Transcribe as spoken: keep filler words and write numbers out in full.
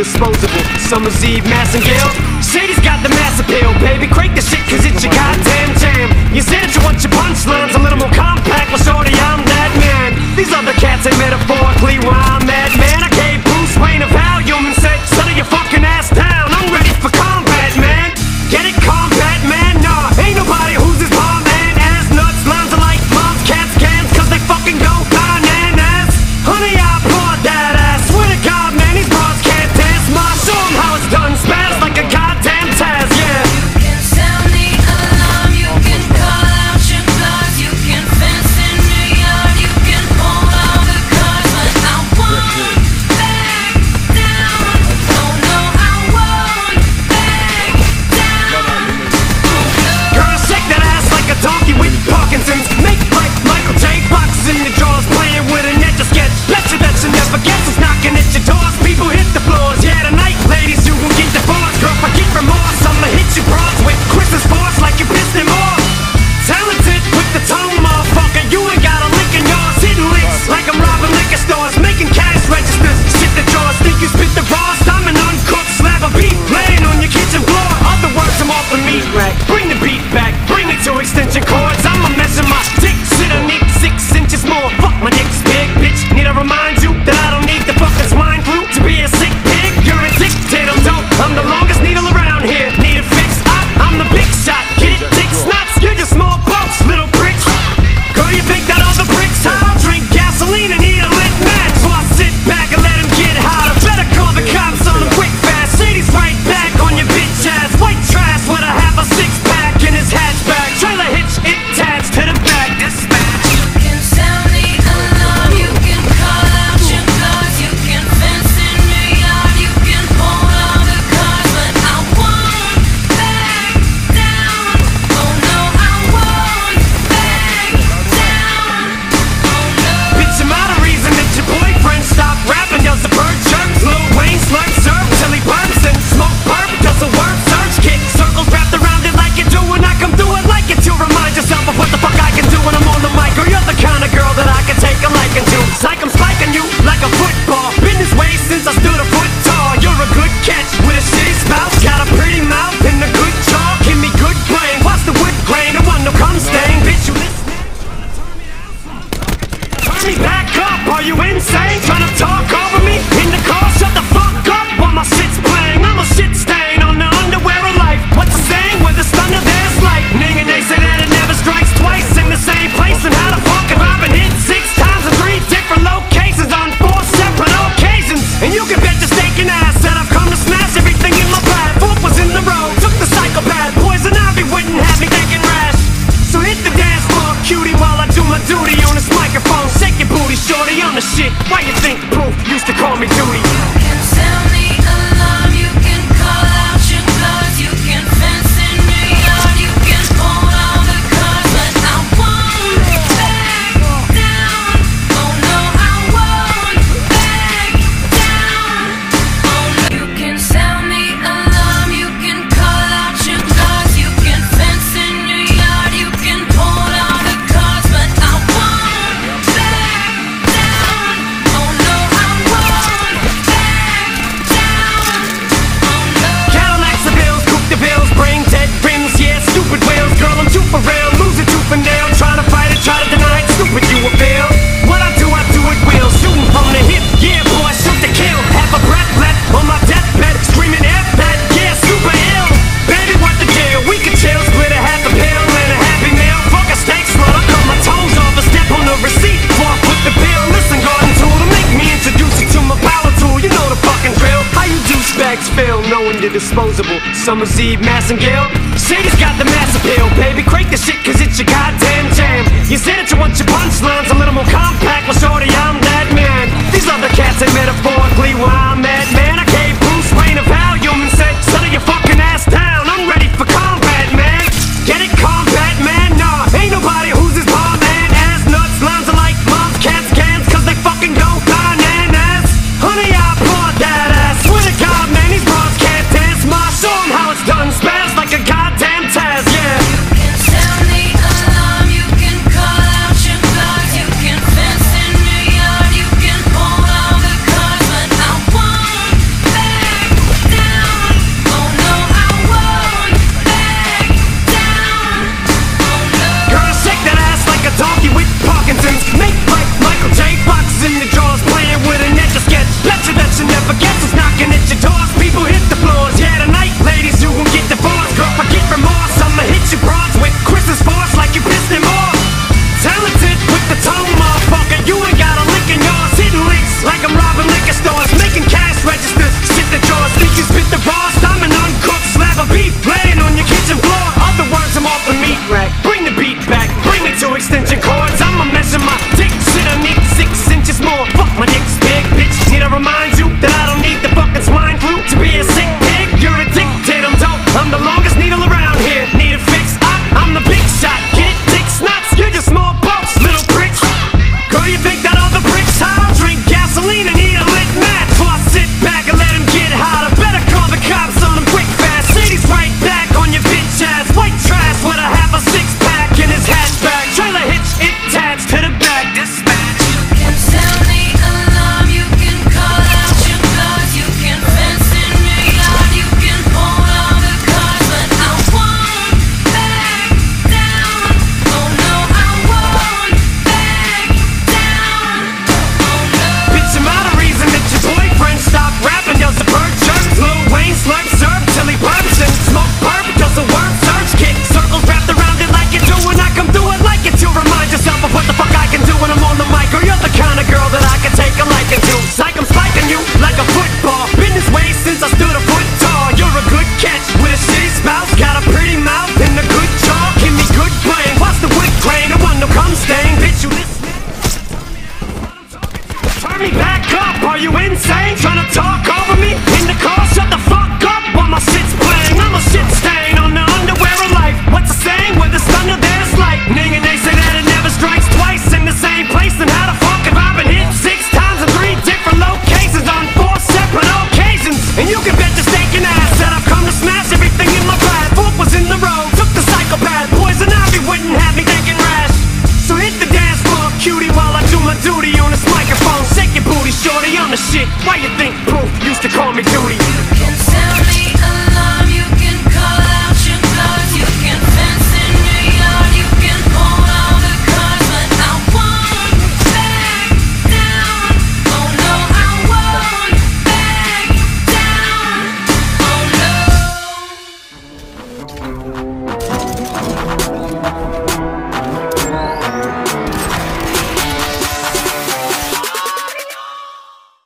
disposable. Summer's Eve, Massengale. Shady's got the mass appeal, baby. Crank the shit, cause it's your goddamn jam. You said that you want your punchlines a little more compact. Well, shorty, I'm that man. These other cats ain't metaphorically where I'm at, man. I gave Bruce Wayne a Valium and said, settle your fucking ass down. I'm ready for combat, man. Get it, combat, man? Nah, ain't nobody who's his bomb, man. Ass nuts, lines are like moms, cats, cans, cause they fucking go bananas. Honey, I applaud that ass. Swear to God, man, these bras can't dance. Ma, show 'em how it's done. Spaz like a goddamn Taz, yeah. You can sound the alarm, you can call out your bluff, you can fence in the yard, you can pull all the cards, but I won't back down. Oh no, I won't back down. Girl, shake that ass like a donkey with Parkinson's. Make like Michael J. Boxes in the drawers, playing with a net to sketch. Betcha that you never guess who's knocking at your doors. People hit the floors, yeah, tonight, ladies, you will get divorced. Girl, if I get remorse, I'ma hit you broads with Christmas force like you pissed him off. Talented with the tone, motherfucker. You ain't got a lick in yours. Hitting licks like I'm robbing liquor stores, making cash registers. Shit the drawers, think you spit the raw. I'm an uncooked slab of beef laying on your kitchen floor. Other words, I'm off the meat rack. Bring the beat back, bring it to extension cords. I'ma measure my dick. Shit, I need six inches more. Fuck, my dick's big, bitch. Need I remind you that I don't need the fucking swine flu to be a sick pig? You're addicted, I'm dope. I'm the longest needle around here. Need a fix? I, I'm the big shot. Get it, dick snots. You're just small boats, little pricks. Girl, you think that all the bricks? I'll drink gasoline and eat a lit match. So I sit back and let him get hotter. Better call the cops on him quick fast. Shady's right back on your bitch ass. White trash with a half a six pack in his hatchback. Trailer hitch attached to the back. Dispatch. You can sound the alarm, you can call out your bluff, you can fence in the yard, you can pull all the cards, but I won't back down. Oh no, I won't back down. Oh no. Bitch, am I the reason that your boyfriend stopped rapping? Does the bird chirp? Lil Wayne slurp surf till he burns and smoke burp. Does the word surge kick? Circles wrapped around it like you do when I come through it like it to remind yourself of what the fuck I can do when I'm on the mic. Or you're the kind of girl that I can take a liking to. It's like I'm spiking you like a football. Been this way since I stood a foot tall. You're a good catch with a shitty spout. Got a pretty mouth and a good jaw. Give me good brain. Watch the wood grain. I want no cum stain. Bitch, you listening? Turn me back up. Are you insane? Trying to talk over me in the car? Shut the fuck up while my shit's playing. I'm a shit stain on the underwear of life. What's the saying? Where there's thunder, there's lightning, and they say that it never strikes twice in the same place. And how the fuck have I been hit six times in three different locations on four separate occasions? And you can bet your stinking ass that I've come to smash everything in my path. Fork was in the road, took the psychopath. Poison ivy wouldn't have me thinking rash. So hit the dance floor, cutie, while I do my duty on this microphone. Shake your booty, shorty, I'm the shit. Why you think Proof used to call me Duty? You can sound the alarm, you can call out your bluff, you can fence in the yard, you can pull all the cards, but I won't back down. Oh no, I won't back down. Oh no. You can sound the alarm, you can call out your bluff, you can fence in the yard, you can pull all the cards, but I won't back down. Oh no, I won't back down. Oh no. Cadillacs the bills, coop the bills, bring dead rims, yeah, stupid wheels. Girl, I'm too for real, lose it tooth and nail. Try to fight it, try to deny it, stupid you will fail. What I do, I do it will. Shooting from the hip, yeah, boy, shoot to kill. Half a breath left on my deathbed, screaming F that, yeah, super ill. Baby, what the deal? We can chill, split a half a pill and a happy meal. Fuck a steak slut, I cut my toes off a step on the receipt. Walk with the bill, listen, garden tool to make me introduce you to my power tool. You know the fucking drill. How you douchebags feel knowing you're disposable? Summer's Eve, Massengale. Shady's got the mass appeal, baby. Crank the shit, cause it's your goddamn jam. You said that you want your punchlines a little more compact. Well, shorty, I'm that man. These other cats ain't metaphorically where I'm at, man. I gave Bruce Wayne a Valium and said, settle your fucking ass down. I'm ready for combat, man. Get it, combat, man? Nah, ain't nobody who's his bomb, man. Ass nuts, lines are like moms, cats, cans, cause they fucking go bananas. Honey, I applaud that ass. Swear to God, man, these bras can't dance. Ma, show 'em how it's done. Spaz like a goddamn Taz, yeah. You can sound the alarm, you can call out your bluff, you rack. Bring the beat back, bring me two extension cords. I'ma measure my dick, shit, I need six inches more. Fuck, my dick's big, bitch. Need I remind you that I don't need the fucking swine flu to be a sick pig? You're addicted, I'm dope. I'm the longest needle around here. Need a fix? I, I'm the big shot. Get it, dick snots? You're just small boats, little pricks. Girl, you think that all the bricks hot? I'll drink gasoline and eat a lit match. Before I sit back and let him get hotter. Better call the cops on him quick fast. City's right back on your bitch ass. White trash with a half a six pack in his hatchback. Trailer hitch attached to the back. Dispatch. You can sound the alarm, you can call out your guards, you can fence in your yard, you can hold all the cards, but I won't back down. Oh no, I won't back down. Oh no. Bitch, I'm out of reason that your boyfriend stopped rapping. Does the bird chirp? Lil Wayne slurp serve till he burps and smoke perp. Does the word search kick circles wrapped around it like you do when I come through it like it to remind yourself of what the fuck I can do when I'm on the mic. Or you're the kind of girl that I can take a liking to. Psych, I'm spiking you like a football. Been this way since I stood a foot tall. You're a good catch with a shitty spout. Got a pretty mouth and a good jaw. Give me good brain. Watch the wood grain. I want no cum stain. Bitch, you listening? Turn me back up, are you insane? Tryna talk over me? In the car, shut the fuck up while my shit's playing. I'm a shit stain on the underwear of life. What's the saying? Where there's thunder, there's lightning. And they say that it never strikes twice in the same place. And how the fuck have I been hit six times in three different locations on four separate occasions? And you can bet your steak and ass that I've come to smash everything in my path. Fork was in the road, took the psychopath. Poison ivy wouldn't have me thinking rash. So hit the dance floor, cutie, while I do my duty on this microphone. Shake your booty, shorty, I'm the shit. Why you think Proof used to call me Duty? You can